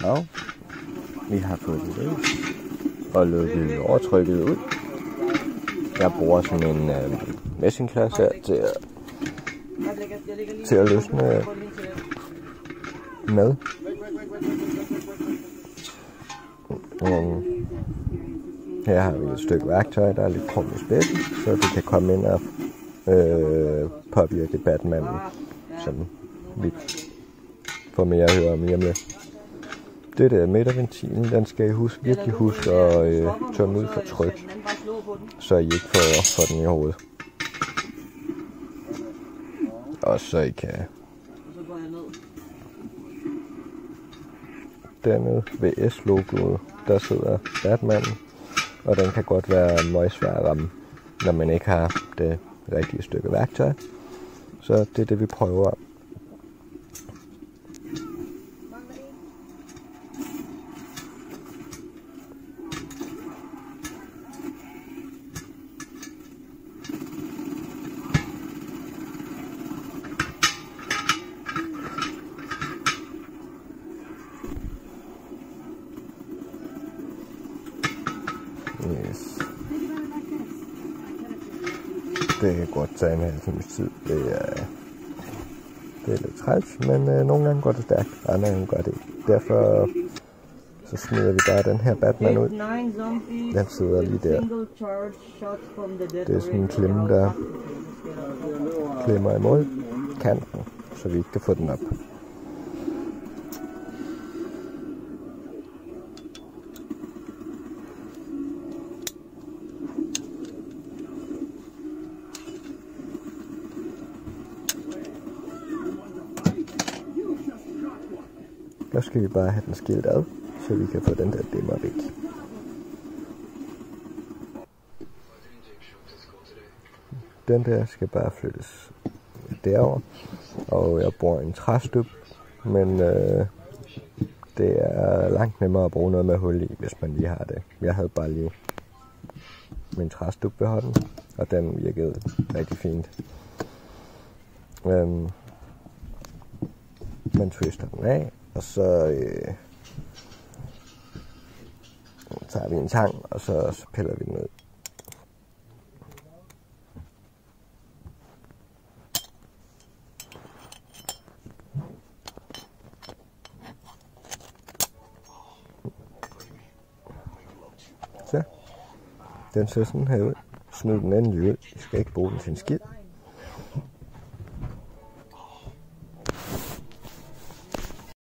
Og vi har fået det løs og lukket overtrykket ud. Jeg bruger sådan en messingklods her til at løsne med. Her har vi et stykke værktøj, der er lidt krum i spidsen, så det kan komme ind og påvirke Batman, som vi får mere at høre om lige om lidt. Det der midterventilen, den skal I virkelig huske at tømme ud for tryk, så I ikke får den i hovedet. Og så I kan dernede ved S-logoet, der sidder Batman, og den kan godt være meget svær at ramme, når man ikke har det rigtige stykke værktøj. Så det er det, vi prøver. Yes. Det kan godt tage en halv times tid. Det er lidt træls, men nogle gange går det stærkt, andre gange gør det ikke. Derfor så smider vi bare den her Batman ud. Den sidder lige der. Det er sådan en klemme, der klemmer imod kanten, så vi ikke kan få den op. Så skal vi bare have den skilt ad, så vi kan få den der dimmer væk. Den der skal bare flyttes derover, og jeg bruger en træstub, men det er langt nemmere at bruge noget med hul i, hvis man lige har det. Jeg havde bare lige min træstub ved hånden, og den virkede rigtig fint. Man twister den af, og så tager vi en tang, og så piller vi den ud. Så, den ser sådan her ud. Smid den endelig ud. I skal ikke bruge den til en skid.